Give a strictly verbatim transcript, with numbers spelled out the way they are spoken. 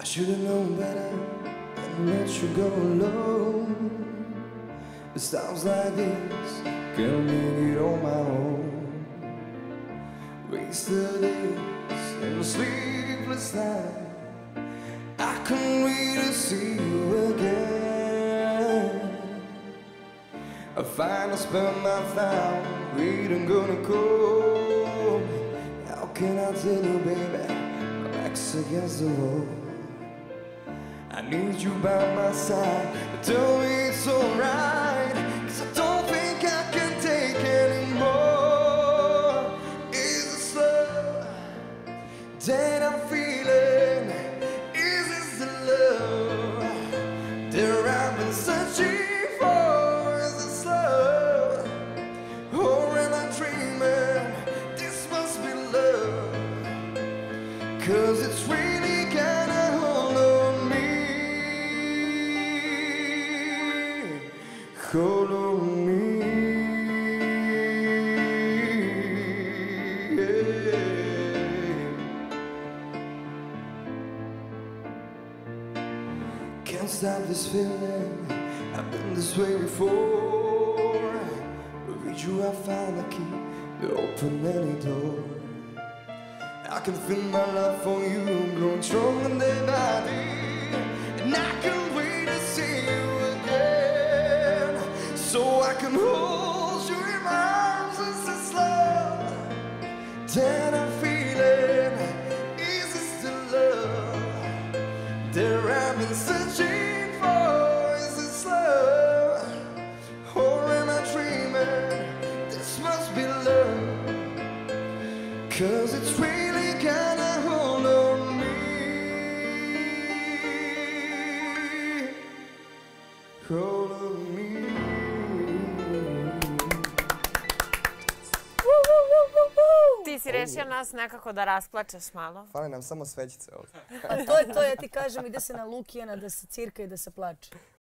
should've known better than to let you go alone. It's times like this, can't make it on my own. Wasted days and a sleepless night, I can't wait to see you again. I finally spent my time waiting, gonna go. How can I tell you, baby, my back's against the wall. I need you by my side, but tell me it's alright, 'cause I don't think I can take anymore. Is this love that I'm feeling? Is this the love that I've been searching for? Is this love, or am I dreaming? This must be love, 'cause it's really kinda hold on me. Hold on me, yeah. Can't stop this feeling, I've been this way before. With you I found the key to open any door. I can feel my love for you growing stronger day by day, and I can't wait to see you again, so I can hold you in my arms. Is this love that I'm feeling? Is this the love that I've been searching for? Is this love, or am I dreaming? This must be love, 'cause it's really kinda hold on me. Hold on me. Ti si rešio nas nekako da rasplačeš malo. Fali nam samo svećice ovdje. A to je to, ja ti kažem, ide se na Lukijana da se cirka i da se plače.